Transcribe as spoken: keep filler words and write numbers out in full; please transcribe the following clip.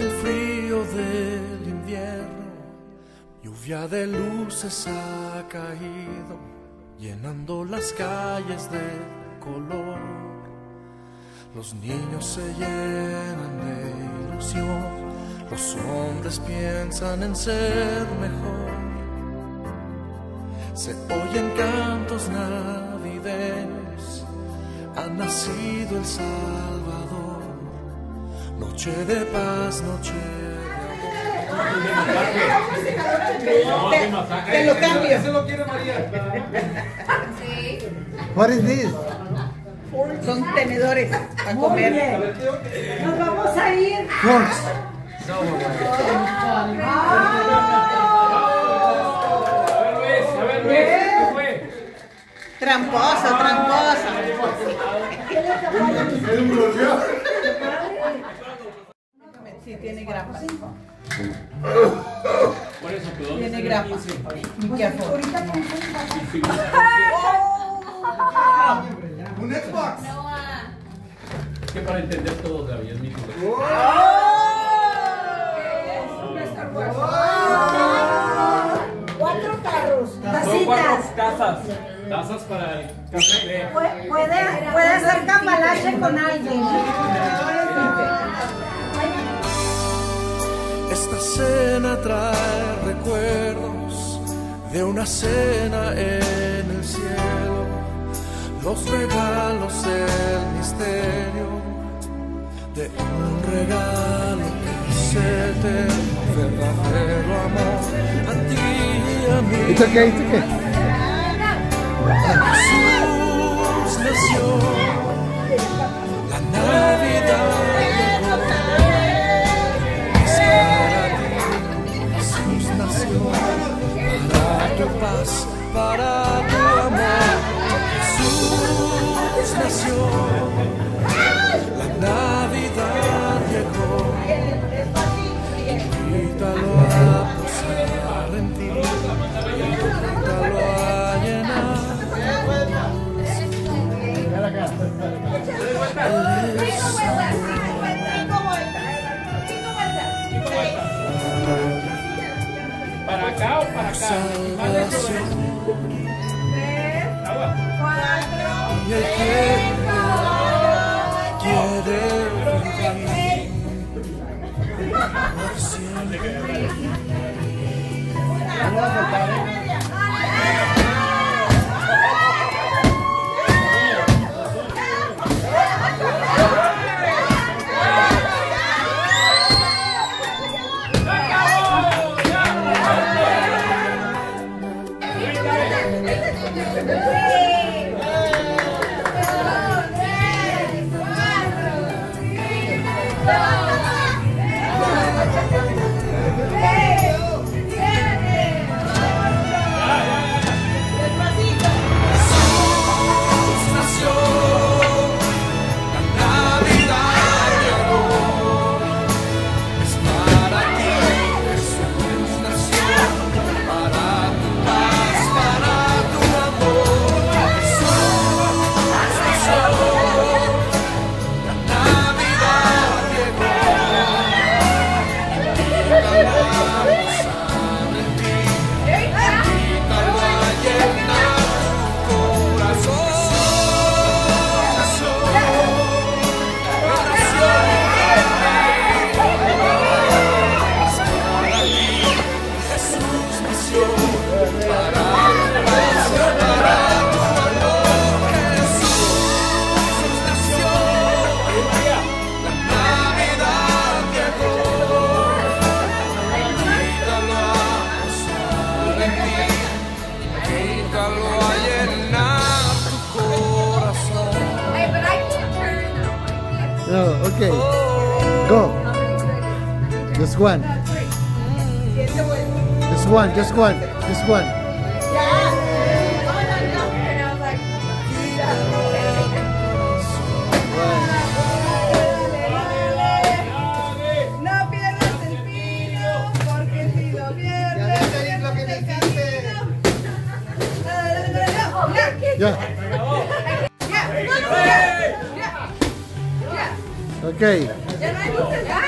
el frío del invierno, lluvia de luces ha caído, llenando las calles de color. Los niños se llenan de ilusión, los hombres piensan en ser mejor. Se oyen cantos navideños, ha nacido el Salvador. Noche de paz, noche de amor. Te lo cambio. Se lo quiere María. What is this? Son tenedores para comer. Nos vamos a ir. Forks. Tramposa, tramposa. Sí, tiene grapa. Tiene grapa. Un Xbox. Que para entender todo, Gaby, es mi hijo. Cuatro carros. Son Tacitas. cuatro tazas. Tazas para el café. Puede, puede hacer cambalache con alguien. Esta cena trae recuerdos de una cena en el cielo, los regalos, el misterio de un regalo que es eterno, verdadero amor a ti y a mí. It's okay, it's okay. Jesús nació, la Navidad llegó, es para ti. Jesús nació, para tu paz, para tu amor. Jesús nació, la Navidad llegó, invítalo a posar en ti, invítalo a llenar. ¿Para acá o para acá? Salvación. Agua. Y el que quiere vivir por siempre. No, okay. Go. Just one. Just one, just one, just one. No pierdas el pino, porque si lo pierdes, pierdes el camino. Yeah. Okay. Ya no hay luces.